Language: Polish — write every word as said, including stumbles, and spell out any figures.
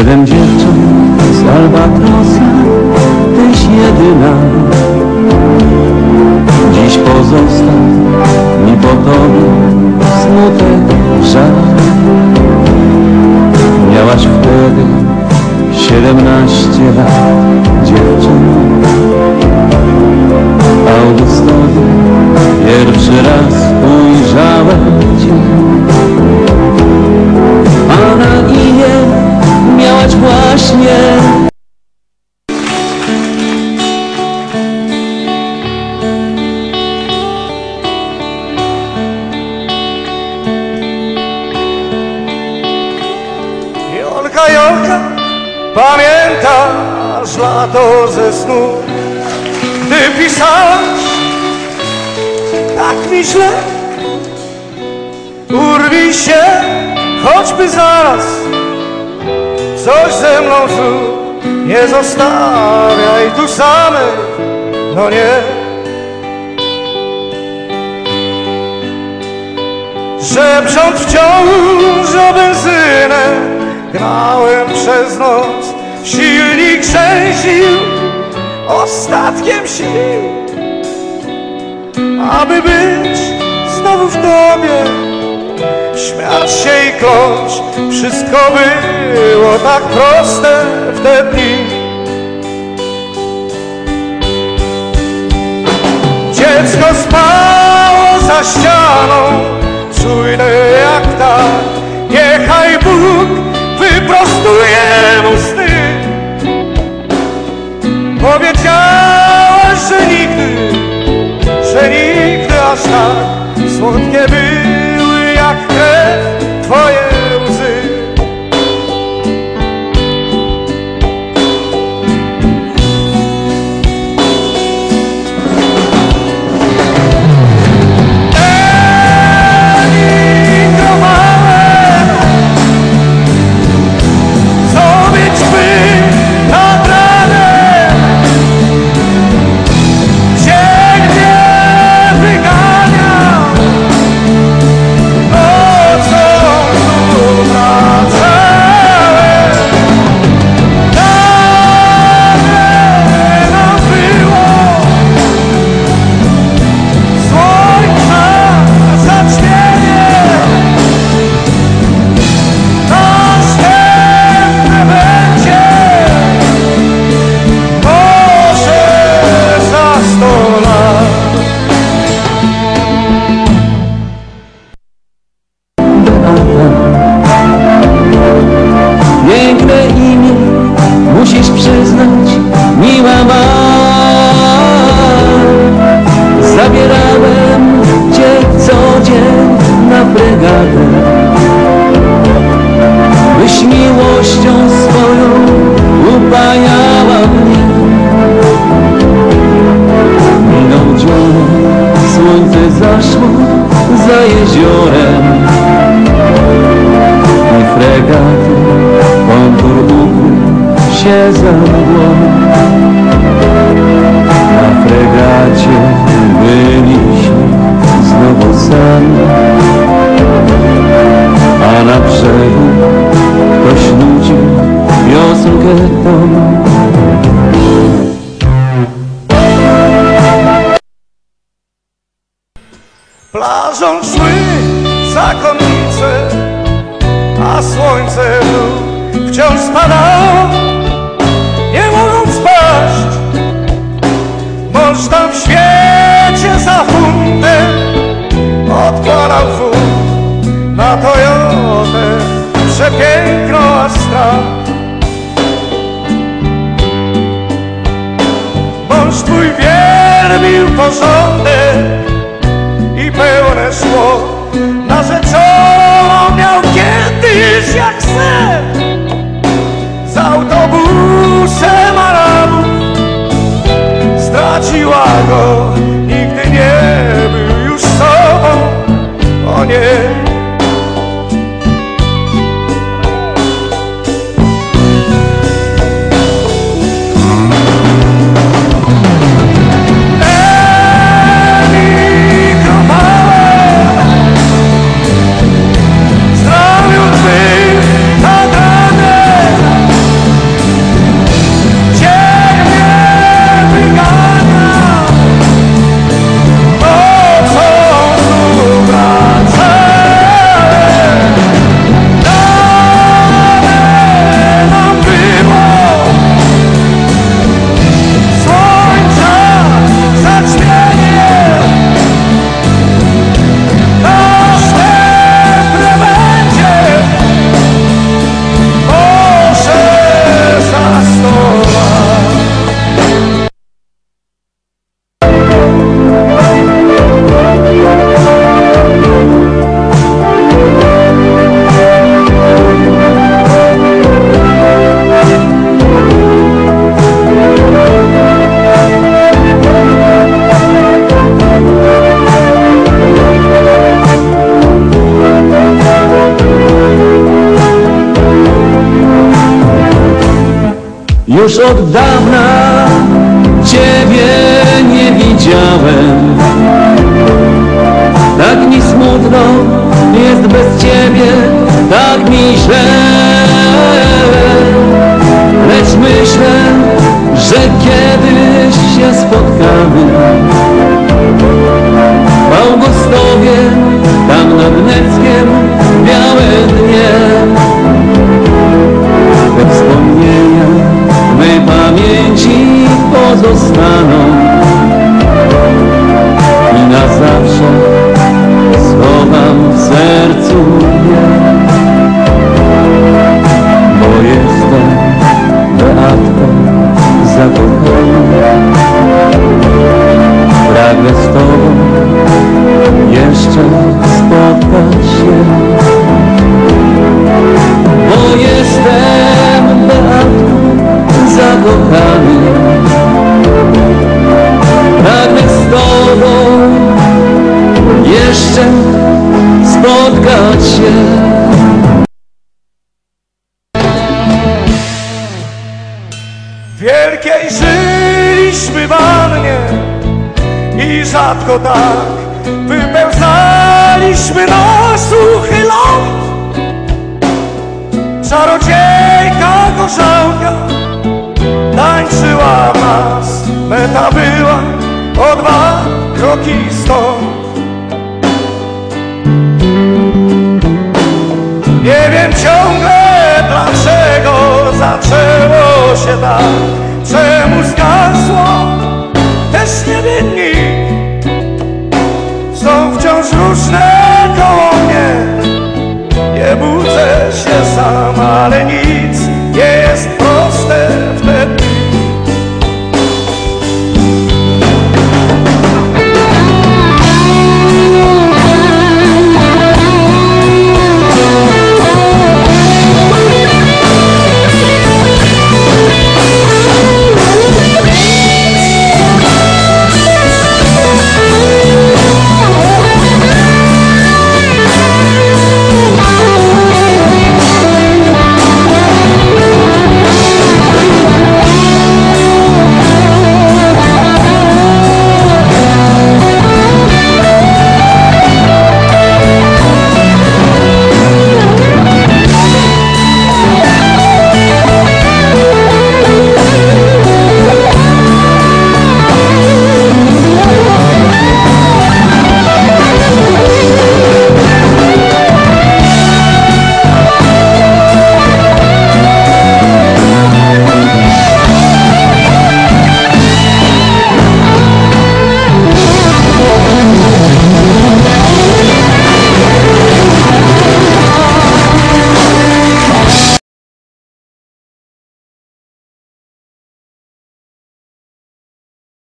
Siedem dziewcząt z Albatrosa, tyś jedyna. Dziś pozostał mi po tobie smutek, żal. Miałaś wtedy siedemnaście lat, dziewczyno. Augustowi pierwszy raz ujrzałem cię, a na imię miałaś właśnie. Jolka, Jolka, pamiętasz lato ze snu, gdy pisałaś tak mi źle? Urwij się, choćby zaraz, coś ze mną zrób, nie zostawiaj tu samej, no nie. Szepcząc wciąż o benzynę, gnałem przez noc, silnik trzęsił ostatkiem sił, aby być znowu w tobie, śmiać się i kląć. Wszystko było tak proste w te dni. Dziecko spało za ścianą, czujne jak tak. Niechaj Bóg wyprostuje mu sny. Powiedziałaś, że nigdy, że nigdy aż tak słodkie były jak krew twoje łzy. Eliko małe, co mieć by nad ranem, dzień mnie wygania, nocą tu wracałem. Dawne nam było słońca zaćmienie, następne będzie może za sto lat. Piękne imię, musisz przyznać, miła ma. Zabierałem cię co dzień na brygadę, byś miłością swoją upajała mnie. Minął dzień, słońce zaszło za jeziorem i fregaty kontur ukrył się za mgłą. Na fregacie byliśmy znowu sami, a na brzegu ktoś nucił piosenkę tą. Plażą szły zakonnice, a słońce tu wciąż spadało, nie mogą spaść. Mąż tam w świecie za funtem odkładał wód na Toyotę przepiękną Astra. Mąż twój wielbił porządek i pełne szło, narzeczoną miał kiedyś jak sen. Z autobusem Arabów straciła go, nigdy nie był już sobą, o nie. Zdrowiu twym nad ranem Już od dawna Ciebie nie widziałem. Tak mi smutno jest bez Ciebie, tak mi źle. Lecz myślę, że kiedyś się spotkamy w Augustowie, tam nad Neckiem, białe dnie. Te wspomnienia w mej pamięci pozostaną i na zawsze schowam w sercu je, bo jestem Beatką zakochaną. Pragnę z Tobą jeszcze spotkać się, bo jestem Beatką zakochany. Pragnę z Tobą jeszcze spotkać się. W wielkiej żyliśmy wannie i rzadko tak wypełzaliśmy na suchy ląd. Czarodziejka gorzałka tańczyła w nas, meta była o dwa kroki stąd. Nie wiem ciągle dlaczego zaczęło się tak, czemu zgasło